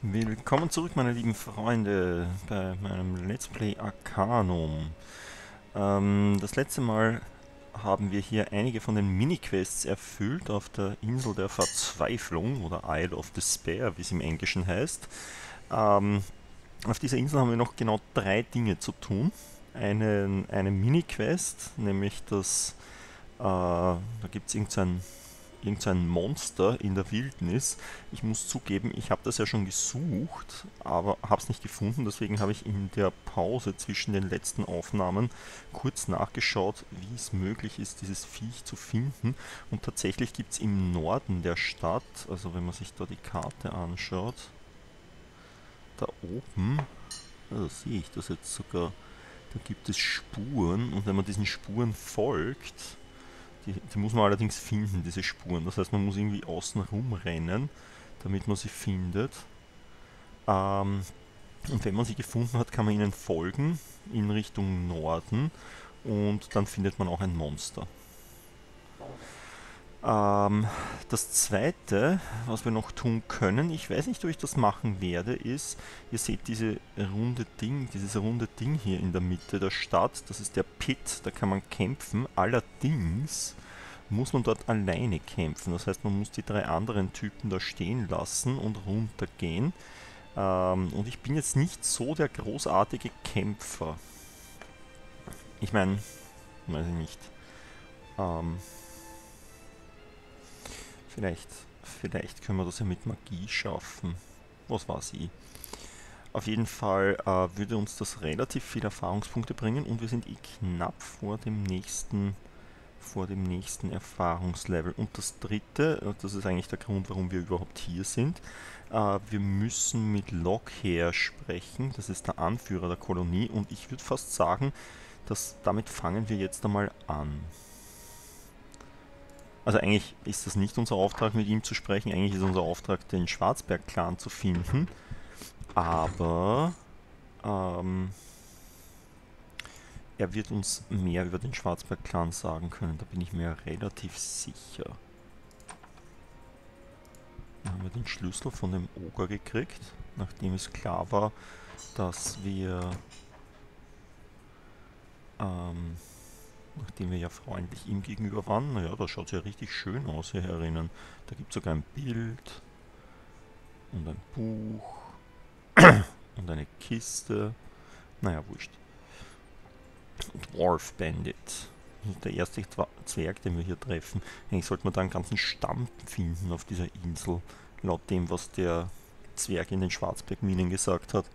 Willkommen zurück, meine lieben Freunde, bei meinem Let's Play Arcanum. Das letzte Mal haben wir hier einige von den Mini-Quests erfüllt auf der Insel der Verzweiflung oder Isle of Despair, wie es im Englischen heißt. Auf dieser Insel haben wir noch genau 3 Dinge zu tun. Eine Mini-Quest, nämlich da gibt es irgend so ein Monster in der Wildnis. Ich muss zugeben, ich habe das ja schon gesucht, aber habe es nicht gefunden. Deswegen habe ich in der Pause zwischen den letzten Aufnahmen kurz nachgeschaut, wie es möglich ist, dieses Viech zu finden. Und tatsächlich gibt es im Norden der Stadt, also wenn man sich da die Karte anschaut, da oben, da sehe ich das jetzt sogar, da gibt es Spuren, und wenn man diesen Spuren folgt, die muss man allerdings finden, diese Spuren. Das heißt, man muss irgendwie außen rumrennen, damit man sie findet. Ähm, und wenn man sie gefunden hat, kann man ihnen folgen in Richtung Norden, und dann findet man auch ein Monster. Ähm, Das zweite, was wir noch tun können, ich weiß nicht, ob ich das machen werde, ist, ihr seht dieses runde Ding hier in der Mitte der Stadt, das ist der Pit, da kann man kämpfen. Allerdings muss man dort alleine kämpfen. Das heißt, man muss die 3 anderen Typen da stehen lassen und runtergehen. Und ich bin jetzt nicht so der großartige Kämpfer. Ich meine, weiß ich nicht. Ähm, vielleicht, vielleicht können wir das ja mit Magie schaffen. Was weiß ich. Auf jeden Fall würde uns das relativ viele Erfahrungspunkte bringen, und wir sind knapp vor dem nächsten Erfahrungslevel. Und das dritte, das ist eigentlich der Grund, warum wir überhaupt hier sind, wir müssen mit Lockhair sprechen, das ist der Anführer der Kolonie, und ich würde fast sagen, dass damit fangen wir jetzt einmal an. Also eigentlich ist das nicht unser Auftrag, mit ihm zu sprechen, eigentlich ist unser Auftrag, den Schwarzberg-Clan zu finden, aber ähm, er wird uns mehr über den Schwarzberg-Clan sagen können, da bin ich mir relativ sicher. Dann haben wir den Schlüssel von dem Oger gekriegt, nachdem es klar war, dass ähm, nachdem wir ja freundlich ihm gegenüber waren. Naja, das schaut ja richtig schön aus hier herinnen. Da gibt es sogar ein Bild und ein Buch und eine Kiste. Naja, wurscht. Dwarf Bandit. Das ist der erste Zwerg, den wir hier treffen. Eigentlich sollte man da einen ganzen Stamm finden auf dieser Insel, laut dem, was der Zwerg in den Schwarzbergminen gesagt hat.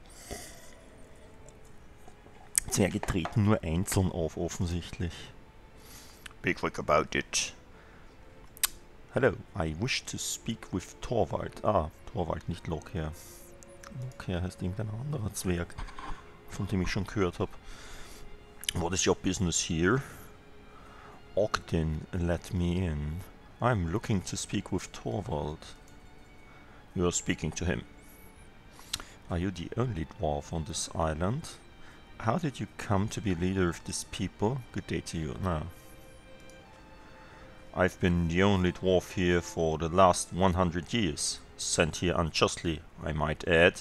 Zwerge treten nur einzeln auf, offensichtlich. Be quick about it. Hello, I wish to speak with Torvald. Ah, Torvald, nicht Lockhair. Lockhair heißt irgendein anderer Zwerg, von dem ich schon gehört habe. What is your business here? Ogden let me in. I'm looking to speak with Torvald. You are speaking to him. Are you the only dwarf on this island? How did you come to be leader of this people? Good day to you. No. I've been the only dwarf here for the last 100 years. Sent here unjustly, I might add.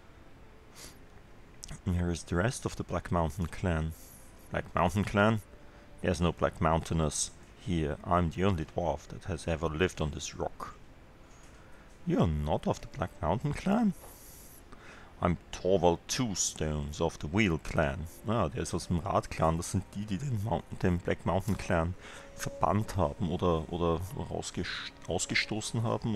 And here is the rest of the Black Mountain clan. Black Mountain clan? There's no Black Mountainers here. I'm the only dwarf that has ever lived on this rock. You're not of the Black Mountain clan? I'm Torvald Two-Stones of the Wheel Clan. Ah, der ist aus dem Rad-Clan. Das sind die den Black Mountain Clan verbannt haben oder ausgestoßen haben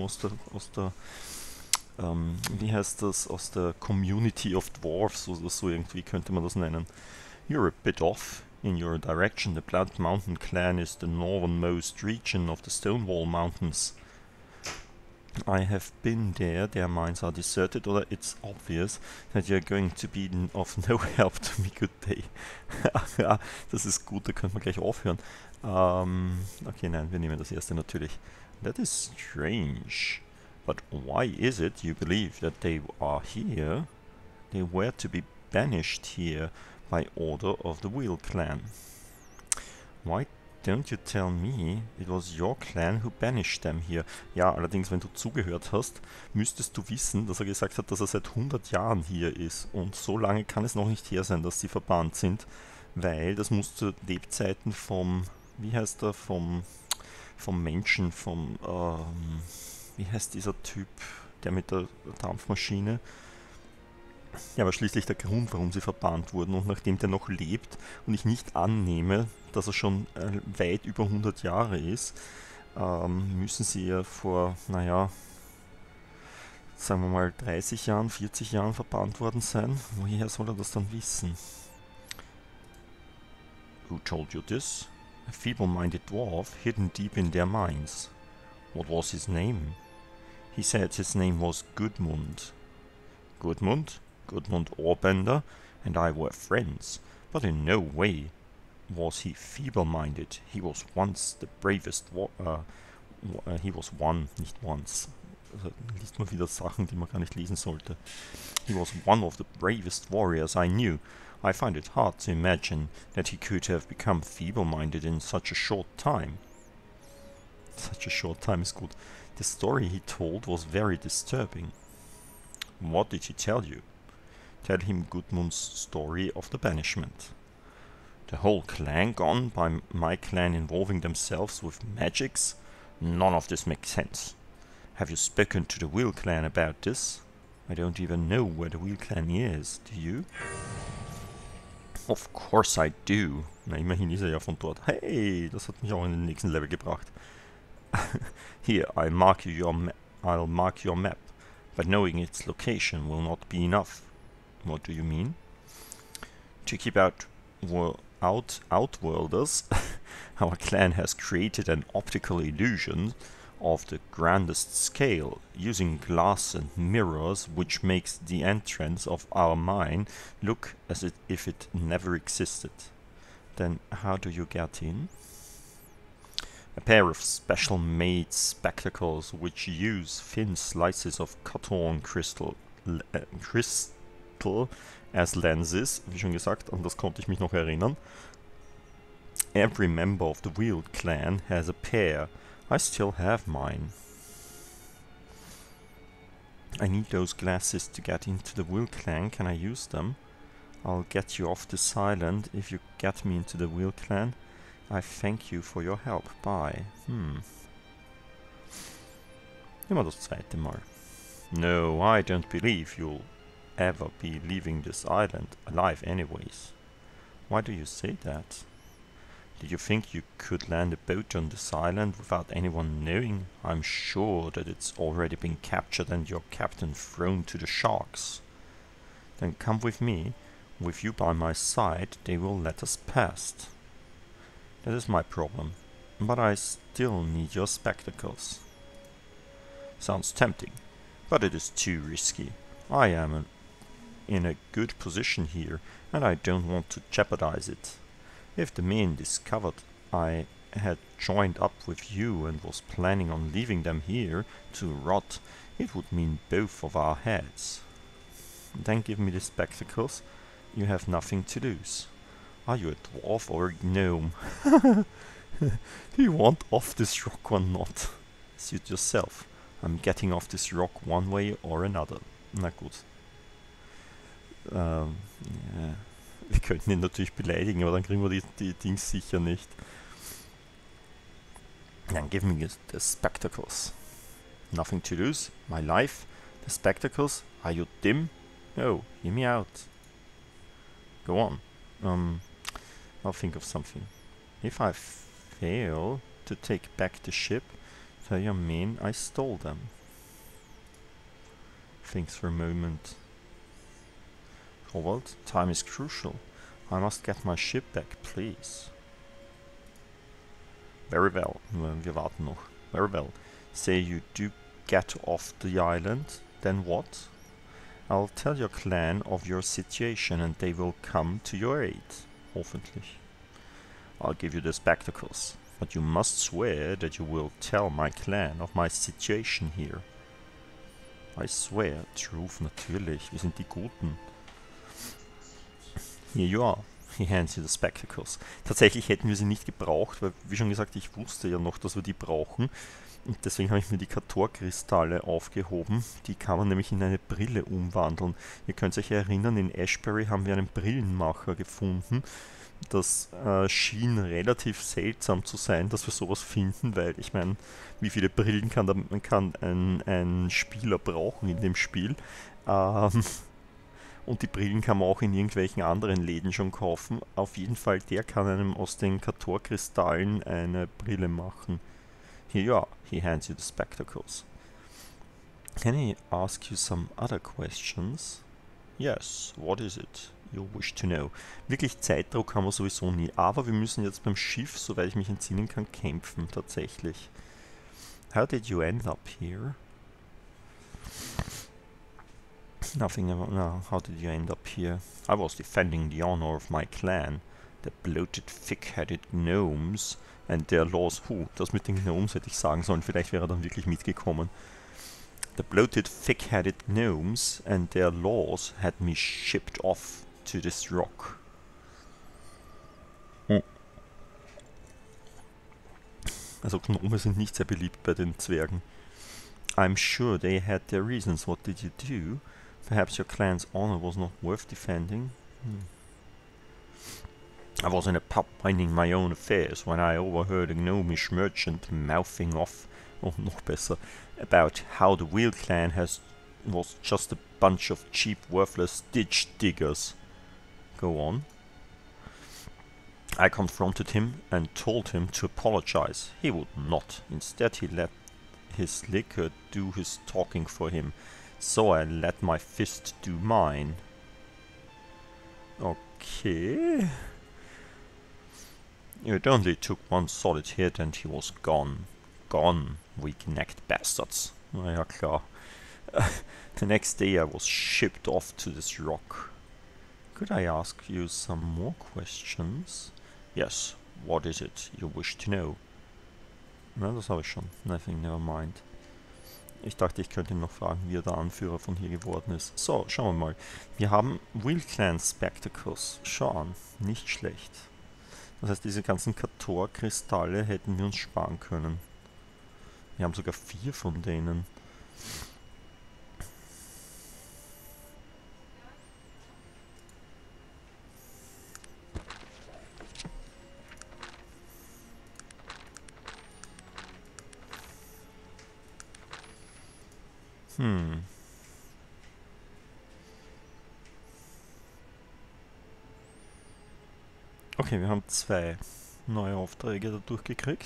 wie heißt das, aus der Community of Dwarfs oder so irgendwie könnte man das nennen. You're a bit off in your direction. The Black Mountain Clan is the northernmost region of the Stonewall Mountains. I have been there, their mines are deserted, oder it's obvious that you're going to be of no help to me. Good day. Ja, das ist gut, da können wir gleich aufhören. Okay, nein, wir nehmen das erste natürlich. That is strange. But why is it you believe that they are here? They were to be banished here by order of the Wheel Clan. Why don't you tell me it was your clan who banished them here. Ja, allerdings, wenn du zugehört hast, müsstest du wissen, dass er gesagt hat, dass er seit 100 Jahren hier ist. Und so lange kann es noch nicht her sein, dass sie verbannt sind, weil das muss zu Lebzeiten vom, wie heißt er, vom Menschen, wie heißt dieser Typ, der mit der Dampfmaschine? Ja, aber schließlich der Grund, warum sie verbannt wurden. Und nachdem der noch lebt und ich nicht annehme, dass er schon weit über 100 Jahre ist, müssen sie ja vor, naja, sagen wir mal 30 Jahren, 40 Jahren verbannt worden sein. Woher soll er das dann wissen? Who told you this? A feeble-minded dwarf hidden deep in their minds. What was his name? He said his name was Gudmund. Gudmund? Gudmund Ohrbender and I were friends, but in no way was he feeble-minded. He was once the bravest he was one, nicht once. Also liest man wieder Sachen, die man gar nicht lesen sollte. He was one of the bravest warriors I knew. I find it hard to imagine that he could have become feeble-minded in such a short time. Such a short time is good. The story he told was very disturbing. What did he tell you? Tell him Gudmund's story of the banishment. The whole clan gone by my clan involving themselves with magics? None of this makes sense. Have you spoken to the Will clan about this? I don't even know where the Will clan is, do you? Of course I do. Na, immerhin ist er ja von dort. Hey, das hat mich auch in den nächsten Level gebracht. Here, I'll mark your map, but knowing its location will not be enough. What do you mean? To keep outworlders, our clan has created an optical illusion of the grandest scale, using glass and mirrors, which makes the entrance of our mine look as if it never existed. Then how do you get in? A pair of special made spectacles which use thin slices of Katon crystal as lenses, wie schon gesagt, an das konnte ich mich noch erinnern. Every member of the Weald clan has a pair. I still have mine. I need those glasses to get into the Weald clan. Can I use them? I'll get you off this island if you get me into the Weald clan. I thank you for your help. Bye. Immer das zweite Mal. No, I don't believe you'll ever be leaving this island alive anyways. Why do you say that? Did you think you could land a boat on this island without anyone knowing? I'm sure that it's already been captured and your captain thrown to the sharks. Then come with me. With you by my side, they will let us past. That is my problem, but I still need your spectacles. Sounds tempting, but it is too risky. I am in a good position here, and I don't want to jeopardize it. If the men discovered I had joined up with you and was planning on leaving them here to rot, it would mean both of our heads. Then give me the spectacles. You have nothing to lose. Are you a dwarf or a gnome? Do you want off this rock or not? Suit yourself. I'm getting off this rock one way or another. Na gut. Ja. Wir könnten ihn natürlich beleidigen, aber dann kriegen wir die Dings sicher nicht. Then give me the spectacles. Nothing to lose. My life. The spectacles. Are you dim? No, hear me out. Go on. I'll think of something. If I fail to take back the ship, tell your men I stole them. Thinks for a moment. Torvald, time is crucial. I must get my ship back, please. Very well. Wir warten noch. Very well. Say you do get off the island, then what? I'll tell your clan of your situation and they will come to your aid. Hoffentlich. I'll give you the spectacles, but you must swear that you will tell my clan of my situation here. I swear, Truth, natürlich, wir sind die Guten. Here you are. He hands you the spectacles. Tatsächlich hätten wir sie nicht gebraucht, weil, wie schon gesagt, ich wusste ja noch, dass wir die brauchen. Und deswegen habe ich mir die Kator-Kristalle aufgehoben. Die kann man nämlich in eine Brille umwandeln. Ihr könnt euch erinnern, in Ashbury haben wir einen Brillenmacher gefunden. Das schien relativ seltsam zu sein, dass wir sowas finden, weil ich meine, wie viele Brillen kann ein Spieler brauchen in dem Spiel? Ähm, und die Brillen kann man auch in irgendwelchen anderen Läden schon kaufen. Auf jeden Fall, der kann einem aus den Kator-Kristallen eine Brille machen. Here you are. He hands you the spectacles. Can I ask you some other questions? Yes, what is it you wish to know? Wirklich Zeitdruck haben wir sowieso nie, aber wir müssen jetzt beim Schiff, soweit ich mich entsinnen kann, kämpfen, tatsächlich. How did you end up here? Nothing about, no, how did you end up here? I was defending the honor of my clan. The bloated, thick-headed gnomes and their laws. Das mit den Gnomes hätte ich sagen sollen, vielleicht wäre er dann wirklich mitgekommen. The bloated, thick-headed gnomes and their laws had me shipped off to this rock. Also Gnome sind nicht sehr beliebt bei den Zwergen. I'm sure they had their reasons. What did you do? Perhaps your clan's honor was not worth defending? I was in a pub minding my own affairs when I overheard a gnomish merchant mouthing off, or noch besser, about how the Wheel clan was just a bunch of cheap, worthless ditch diggers. Go on. I confronted him and told him to apologize. He would not. Instead, he let his liquor do his talking for him. So I let my fist do mine. Okay. It only took one solid hit and he was gone. Gone, weak-necked bastards. Na ja, klar. The next day I was shipped off to this rock. Could I ask you some more questions? Yes, what is it you wish to know? Na, das habe ich schon. Nothing, never mind. Ich dachte, ich könnte ihn noch fragen, wie er der Anführer von hier geworden ist. So, schauen wir mal. Wir haben Wheel Clan Spectacles. Schau an, nicht schlecht. Das heißt, diese ganzen Kator-Kristalle hätten wir uns sparen können. Wir haben sogar 4 von denen. Okay, wir haben 2 neue Aufträge dadurch gekriegt.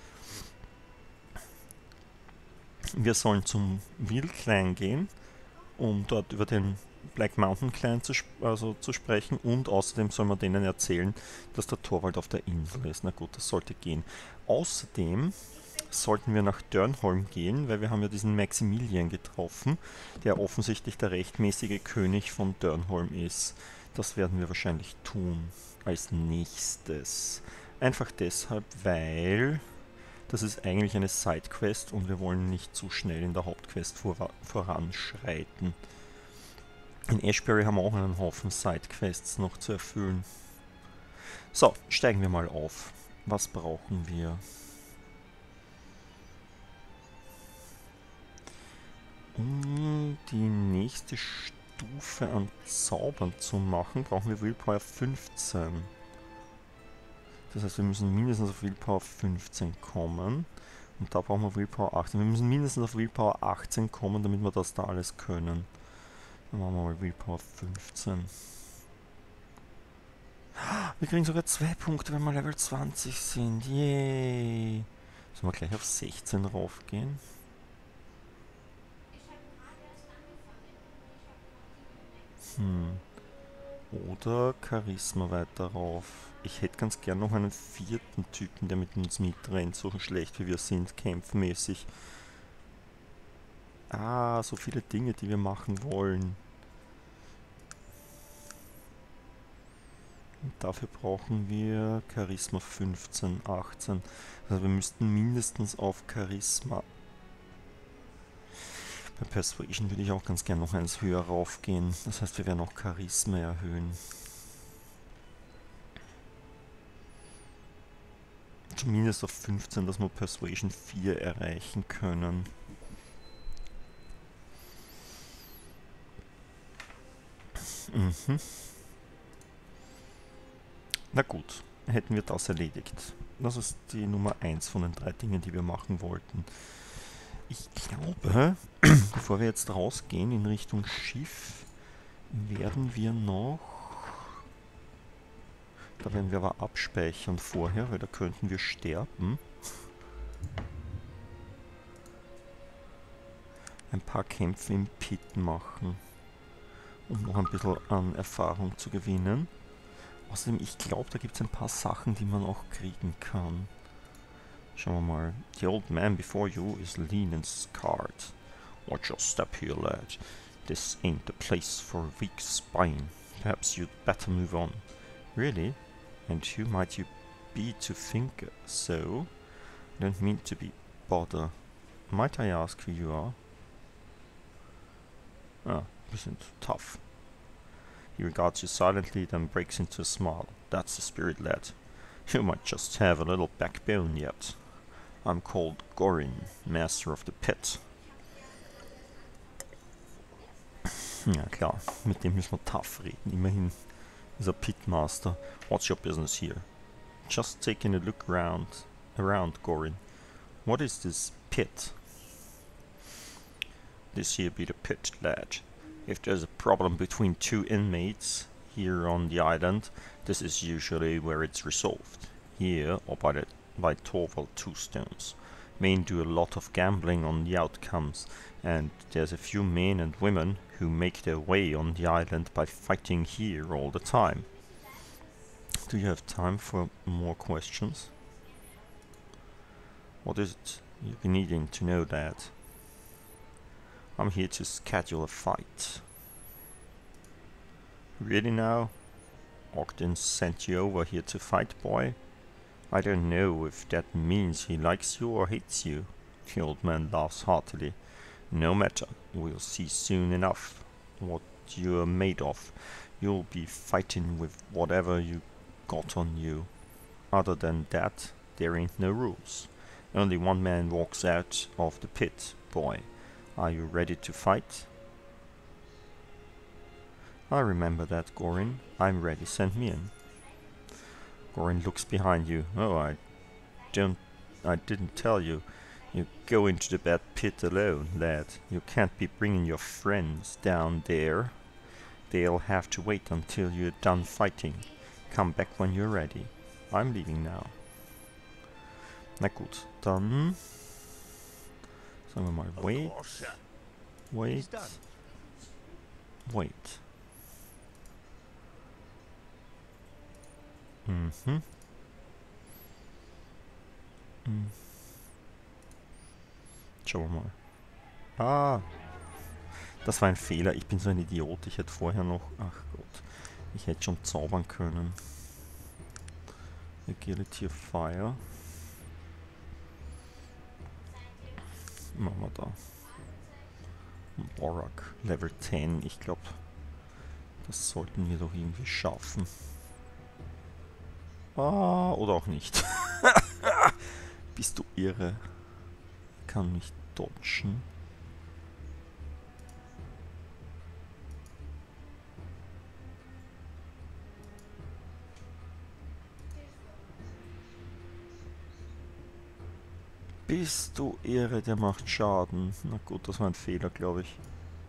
Wir sollen zum Wheel Clan gehen, um dort über den Black Mountain Clan zu sprechen, und außerdem soll man denen erzählen, dass der Torwald auf der Insel ist. Na gut, das sollte gehen. Außerdem sollten wir nach Durnholm gehen, weil wir haben ja diesen Maximilian getroffen, der offensichtlich der rechtmäßige König von Durnholm ist. Das werden wir wahrscheinlich tun als nächstes. Einfach deshalb, weil das ist eigentlich eine Sidequest und wir wollen nicht zu schnell in der Hauptquest voranschreiten. In Ashbury haben wir auch einen Haufen Sidequests noch zu erfüllen. So, steigen wir mal auf. Was brauchen wir? Um die nächste Stufe an Zaubern zu machen, brauchen wir Willpower 15. Das heißt, wir müssen mindestens auf Willpower 15 kommen. Und da brauchen wir Willpower 18. Wir müssen mindestens auf Willpower 18 kommen, damit wir das da alles können. Dann machen wir mal Willpower 15. Wir kriegen sogar 2 Punkte, wenn wir Level 20 sind. Yay! Sollen wir gleich auf 16 raufgehen? Oder Charisma weiter rauf. Ich hätte ganz gern noch einen 4. Typen, der mit uns mitrennt, so schlecht wie wir sind, kämpfmäßig. Ah, so viele Dinge, die wir machen wollen. Und dafür brauchen wir Charisma 15, 18. Also wir müssten mindestens auf Charisma. Bei Persuasion würde ich auch ganz gern noch eins höher raufgehen. Das heißt, wir werden auch Charisma erhöhen. zumindest auf 15, dass wir Persuasion 4 erreichen können. Mhm. Na gut, hätten wir das erledigt. Das ist die Nummer 1 von den 3 Dingen, die wir machen wollten. Ich glaube, bevor wir jetzt rausgehen in Richtung Schiff, werden wir noch... Da werden wir aber abspeichern vorher, weil da könnten wir sterben. Ein paar Kämpfe im Pit machen, um noch ein bisschen an Erfahrung zu gewinnen. Außerdem, ich glaube, da gibt es ein paar Sachen, die man auch kriegen kann. Schauen wir mal. The old man before you is lean and scarred. Watch your step here, lad. This ain't the place for a weak spine. Perhaps you'd better move on. Really? And who might you be to think so? I don't mean to be bother. Might I ask who you are? Ah, you seem tough. He regards you silently, then breaks into a smile. That's the spirit, lad. You might just have a little backbone yet. I'm called Gorin, Master of the Pit. Ja klar, mit dem müssen wir tough reden. Immerhin ist er Pitmaster. What's your business here? Just taking a look around, Gorin. What is this pit? This here be the pit, lad. If there's a problem between 2 inmates here on the island, this is usually where it's resolved. Here, or by Torvald Two Stones. Men do a lot of gambling on the outcomes, and there's a few men and women who make their way on the island by fighting here all the time. Do you have time for more questions? What is it you've been needing to know, Dad? I'm here to schedule a fight. Really now? Ogden sent you over here to fight, boy? I don't know if that means he likes you or hates you. The old man laughs heartily. No matter, we'll see soon enough what you're made of. You'll be fighting with whatever you got on you. Other than that, there ain't no rules. Only one man walks out of the pit, boy. Are you ready to fight? I remember that, Gorin. I'm ready, send me in. Gorin looks behind you. Oh, I didn't tell you. You go into the bad pit alone, lad. You can't be bringing your friends down there. They'll have to wait until you're done fighting. Come back when you're ready. I'm leaving now. Na gut, dann sagen wir mal wait, wait, wait. Mhm. Schauen wir mal. Ah, das war ein Fehler. Ich bin so ein Idiot. Ich hätte vorher noch... Ach Gott. Ich hätte schon zaubern können. Agility of Fire. Machen wir da. Borak, Level 10. Ich glaube, das sollten wir doch irgendwie schaffen. Ah, oder auch nicht. Bist du irre? Kann mich dodgen. Bist du irre, der macht Schaden. Na gut, das war ein Fehler, glaube ich.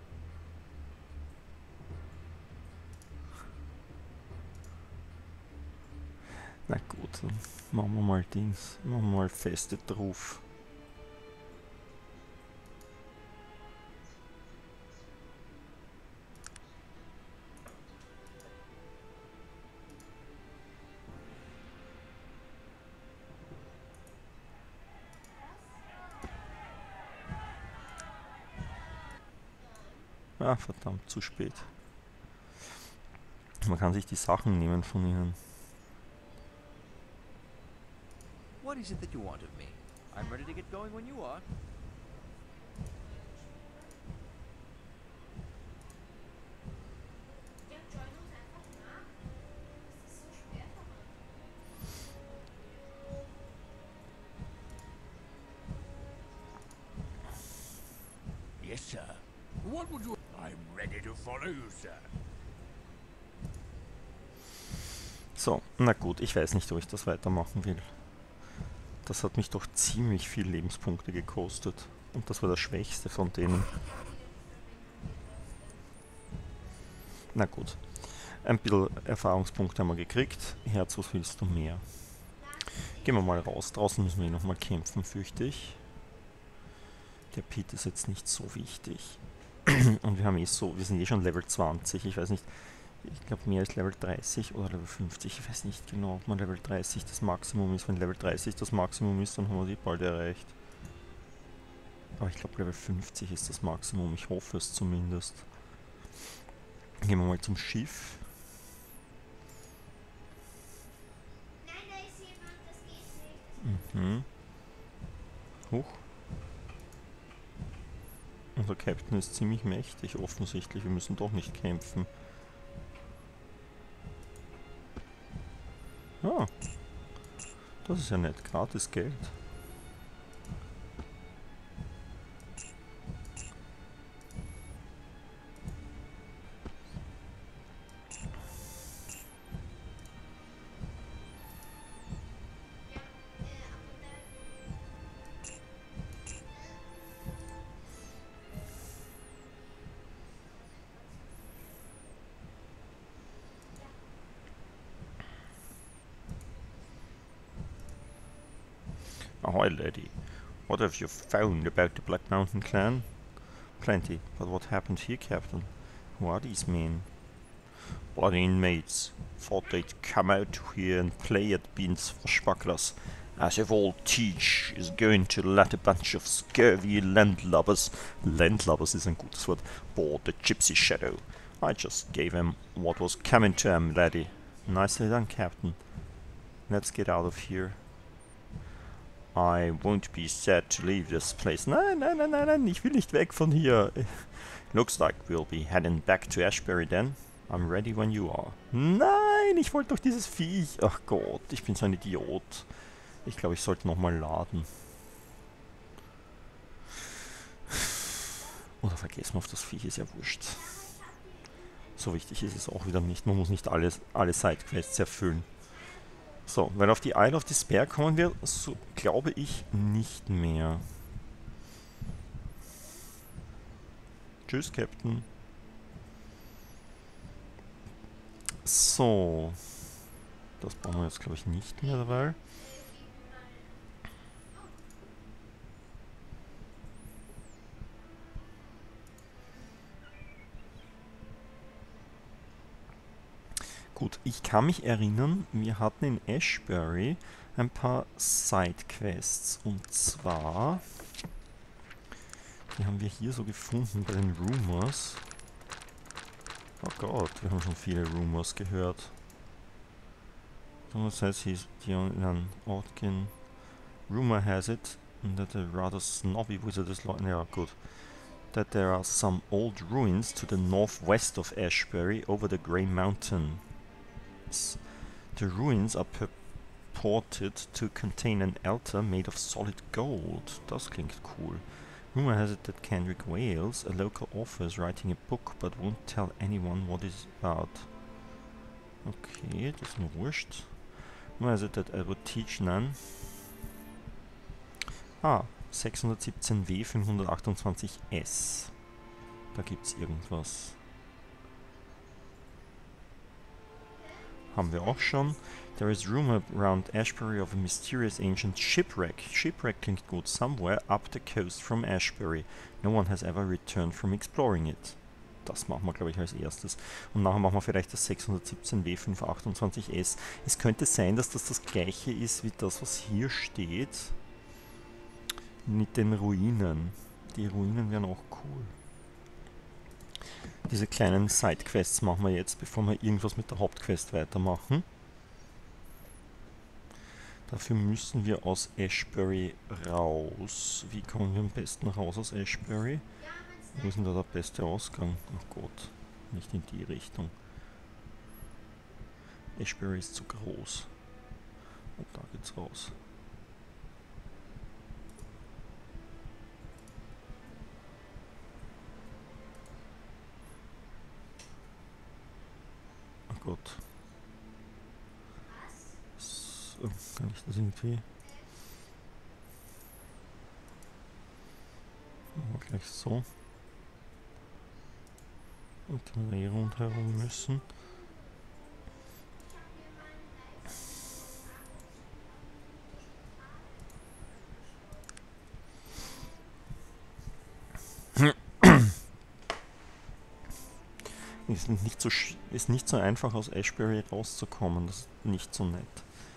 Na gut, dann machen wir mal Dings. Machen wir mal feste drauf. Ah, verdammt, zu spät. Man kann sich die Sachen nehmen von ihnen. What is it that you want of me? I'm ready to get going when you are. What would you... I'm ready to follow you, sir. So, na gut, ich weiß nicht, ob ich das weitermachen will. Das hat mich doch ziemlich viel Lebenspunkte gekostet. Und das war das Schwächste von denen. Na gut. Ein bisschen Erfahrungspunkte haben wir gekriegt. Herz, was willst du mehr? Gehen wir mal raus. Draußen müssen wir nochmal kämpfen, fürchte ich. Der Pit ist jetzt nicht so wichtig. Und wir haben wir sind eh schon Level 20. Ich weiß nicht, ich glaube mehr als Level 30 oder Level 50. Ich weiß nicht genau, ob man Level 30 das Maximum ist. Wenn Level 30 das Maximum ist, dann haben wir sie bald erreicht. Aber ich glaube Level 50 ist das Maximum. Ich hoffe es zumindest. Gehen wir mal zum Schiff. Mhm. Huch. Unser Captain ist ziemlich mächtig, offensichtlich. Wir müssen doch nicht kämpfen. Ah. Das ist ja nett. Gratis Geld. Ahoy, lady. What have you found about the Black Mountain clan? Plenty, but what happened here, Captain? Who are these men? Bloody inmates. Thought they'd come out here and play at being swashbucklers. As if all Teach is going to let a bunch of scurvy landlubbers, landlubbers is ein gutes Wort, board the Gypsy Shadow. I just gave him what was coming to him, laddie. Nicely done, Captain. Let's get out of here. I won't be sad to leave this place. Nein, nein, nein, nein, nein, ich will nicht weg von hier. Looks like we'll be heading back to Ashbury then. I'm ready when you are. Nein, ich wollte doch dieses Viech. Ach Gott, ich bin so ein Idiot. Ich glaube, ich sollte nochmal laden. Oder vergessen wir auf das Viech, ist ja wurscht. So wichtig ist es auch wieder nicht. Man muss nicht alle Sidequests erfüllen. So, weil auf die Isle of Despair kommen wir, so glaube ich, nicht mehr. Tschüss, Captain. So. Das brauchen wir jetzt, glaube ich, nicht mehr dabei. Gut, ich kann mich erinnern, wir hatten in Ashbury ein paar Sidequests. Und zwar, die haben wir hier so gefunden bei den Rumors. Oh Gott, wir haben schon viele Rumors gehört. Das heißt, he's the only one Ortkin. Rumor has it that a rather snobby wizard is ja, gut. That there are some old ruins to the northwest of Ashbury over the Grey Mountain. The ruins are purported to contain an altar made of solid gold. Das klingt cool. Rumor has it that Kendrick Wales, a local author, is writing a book but won't tell anyone what it's about. Okay, das ist mir wurscht. Rumor has it that Edward Teachnan... 617W 528S. Da gibt's irgendwas. Haben wir auch schon. There is rumor around Ashbury of a mysterious ancient shipwreck. Shipwreck klingt gut. Somewhere up the coast from Ashbury. No one has ever returned from exploring it. Das machen wir, glaube ich, als erstes. Und nachher machen wir vielleicht das 617W 528S. Es könnte sein, dass das gleiche ist wie das, was hier steht. Mit den Ruinen. Die Ruinen wären auch cool. Diese kleinen Sidequests machen wir jetzt, bevor wir irgendwas mit der Hauptquest weitermachen. Dafür müssen wir aus Ashbury raus. Wie kommen wir am besten raus aus Ashbury? Wo ist denn da der beste Ausgang? Ach Gott, nicht in die Richtung. Ashbury ist zu groß. Und da geht's raus. Gott. So, kann ich das irgendwie... Machen wir gleich so. Und dann eh rundherum müssen. Ist nicht so einfach aus Ashbury rauszukommen, das ist nicht so nett.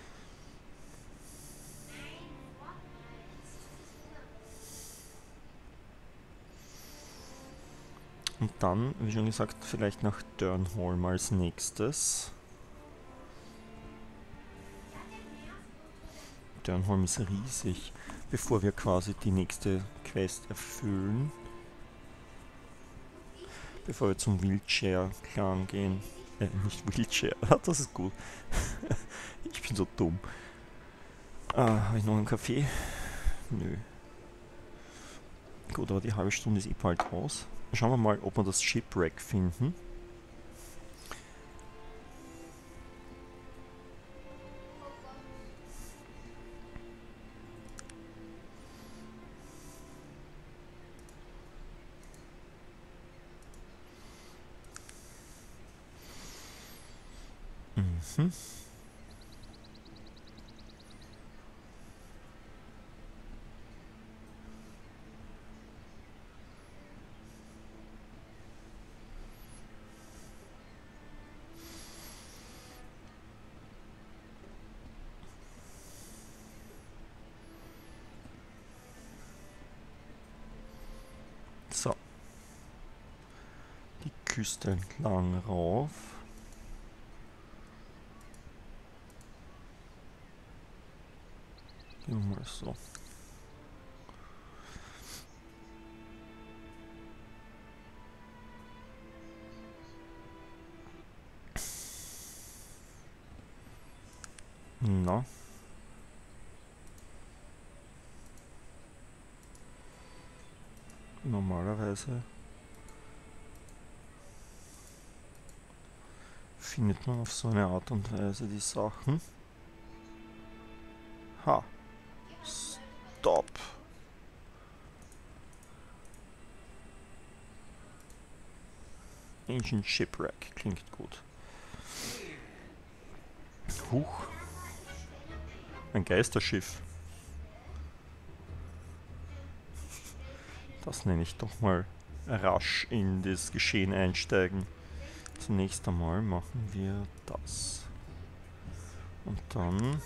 Und dann, wie schon gesagt, vielleicht nach Durnholm als nächstes. Durnholm ist riesig, bevor wir quasi die nächste Quest erfüllen. Bevor wir zum Wheelchair-Clan gehen. Nicht Wheelchair, das ist gut. Ich bin so dumm. Habe ich noch einen Kaffee? Nö. Gut, aber die halbe Stunde ist eh bald aus. Schauen wir mal, ob wir das Shipwreck finden. Mhm. So. Die Küste entlang rauf. Gehen wir mal so. Na. Normalerweise findet man auf so eine Art und Weise die Sachen. Ha. Stop. Ancient Shipwreck klingt gut. Huch. Ein Geisterschiff. Das nenne ich doch mal rasch in das Geschehen einsteigen. Zunächst einmal machen wir das. Und dann...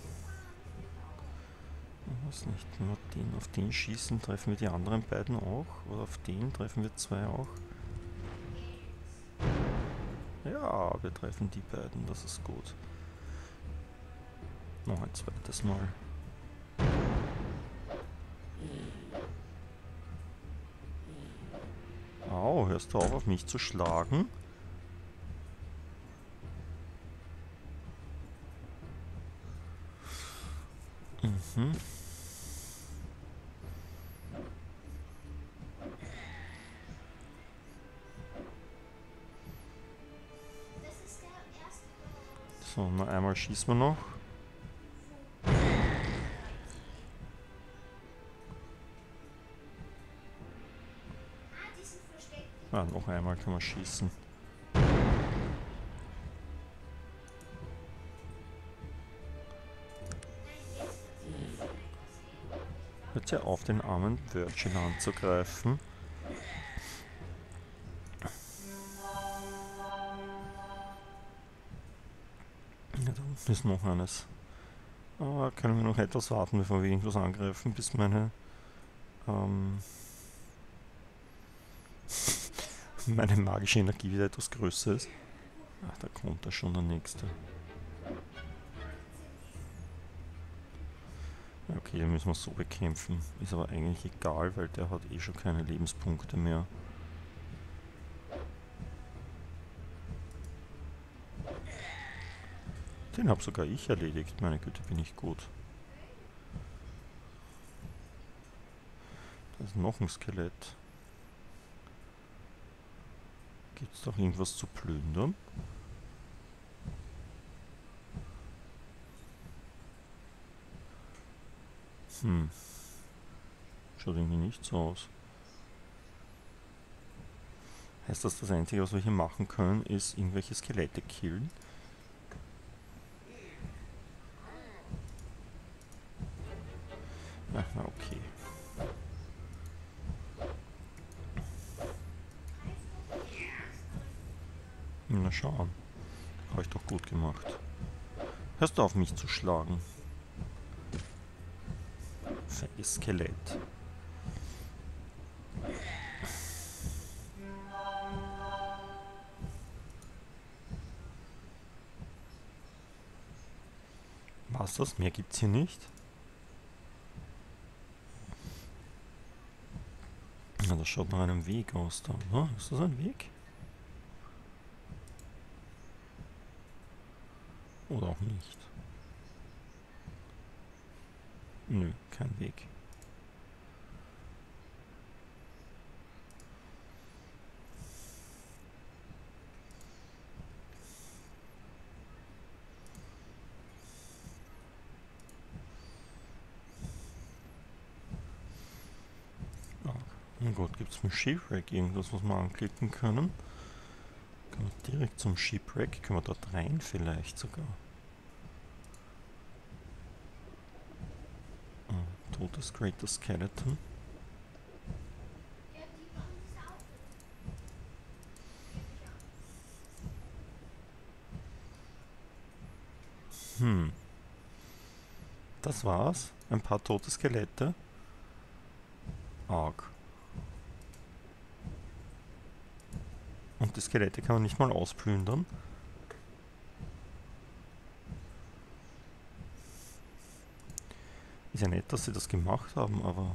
Ich weiß nicht, wenn wir auf den schießen, treffen wir die anderen beiden auch? Oder auf den treffen wir zwei auch? Ja, wir treffen die beiden, das ist gut. Noch ein zweites Mal. Au, hörst du auf mich zu schlagen? Mhm. So, noch einmal schießen wir noch. Ah, noch einmal kann man schießen. Hört ja auf, den armen Virgin anzugreifen. Ja, da unten ist noch eines. Aber können wir noch etwas warten, bevor wir irgendwas angreifen, bis meine meine magische Energie wieder etwas größer ist. Ach, da kommt da schon der nächste. Okay, den müssen wir so bekämpfen. Ist aber eigentlich egal, weil der hat eh schon keine Lebenspunkte mehr. Den habe sogar ich erledigt. Meine Güte, bin ich gut. Da ist noch ein Skelett. Gibt es doch irgendwas zu plündern? Hm. Schaut irgendwie nicht so aus. Heißt das, das Einzige, was wir hier machen können, ist irgendwelche Skelette killen? Ah, na okay. Na schauen. Habe ich doch gut gemacht. Hörst du auf, mich zu schlagen? Feiges Skelett. War's das? Mehr gibt's hier nicht? Na, das schaut nach einem Weg aus da, oder? Ist das ein Weg? Oder auch nicht? Nö, kein Weg. Na gut, gibt es mit Shipwreck irgendwas, was wir anklicken können? Können wir direkt zum Shipwreck? Können wir dort rein vielleicht sogar? Totes Greater Skeleton. Das war's. Ein paar tote Skelette. Arg. Und die Skelette kann man nicht mal ausplündern. Ist ja nett, dass sie das gemacht haben, aber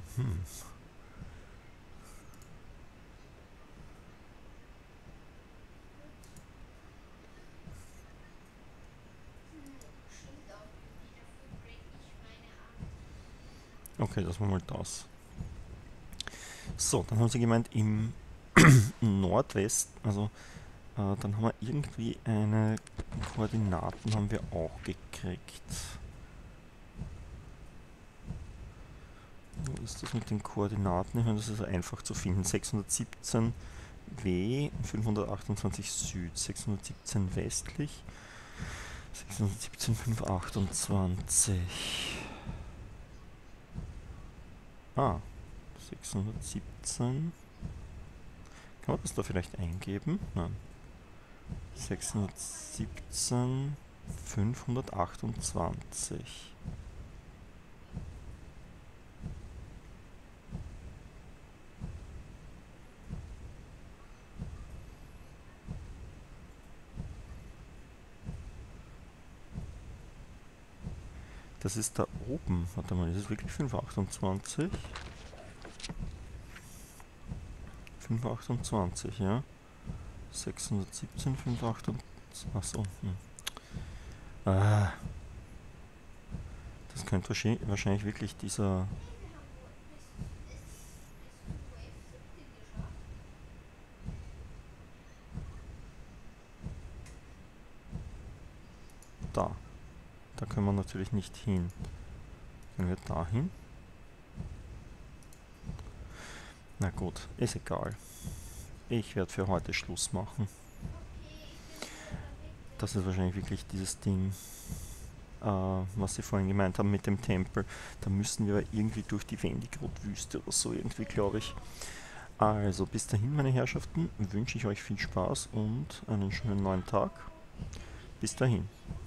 Okay, das war mal das. So, dann haben sie gemeint, im Nordwest, also dann haben wir irgendwie eine Koordinaten haben wir auch gekriegt. Wo ist das mit den Koordinaten? Ich meine, das ist einfach zu finden. 617 W, 528 Süd, 617 westlich, 617, 528. Ah, 617. Kann man das da vielleicht eingeben? Nein. 617, 528. Das ist da oben. Warte mal, ist es wirklich 528? 528, ja. 617, 528. Achso. Das könnte wahrscheinlich wirklich dieser... Da. Da können wir natürlich nicht hin. Können wir da hin? Na gut, ist egal. Ich werde für heute Schluss machen. Das ist wahrscheinlich wirklich dieses Ding, was sie vorhin gemeint haben mit dem Tempel. Da müssen wir irgendwie durch die Wendigrod-Wüste oder so irgendwie, glaube ich. Also bis dahin, meine Herrschaften, wünsche ich euch viel Spaß und einen schönen neuen Tag. Bis dahin.